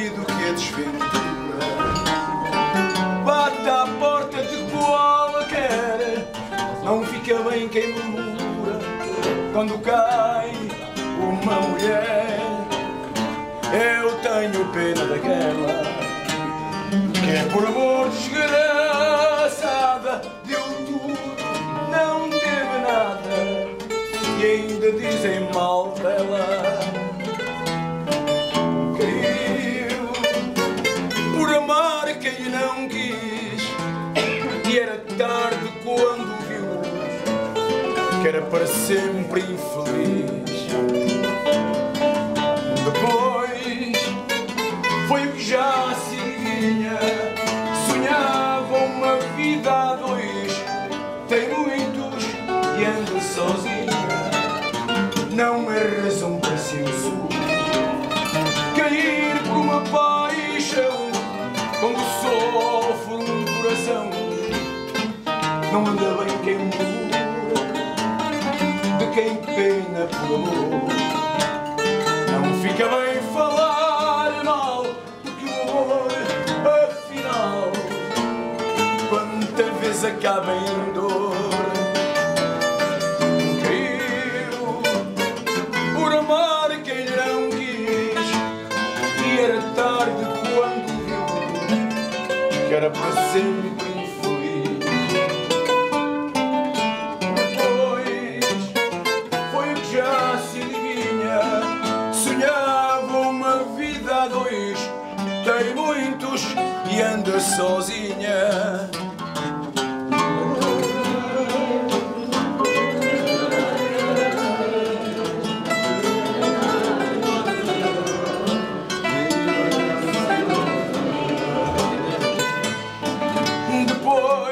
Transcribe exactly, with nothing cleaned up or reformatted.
sabido que a desventura bate à porta de qualquer. Não fica bem quem murmura quando cai uma mulher. Eu tenho pena daquela que é por amor desgraçada, deu tudo, não teve nada e ainda dizem mal dela. Caiu por amar quem não quis e era tarde quando viu que era para sempre infeliz. Depois foi o que já se vinha, sonhava uma vida a dois, tem muitos e anda sozinha. Não é razão para senso cair por uma paixão quando sofre um coração. Não anda bem quem murmura de quem pena por amor. Não fica bem falar mal, porque o amor, afinal, quanta vez acaba em dor. Caiu por amar quem não quis e era tarde quando viu que era para sempre infeliz. Depois foi o que já se adivinha, sonhava uma vida a dois, tem muitos e anda sozinha. Depois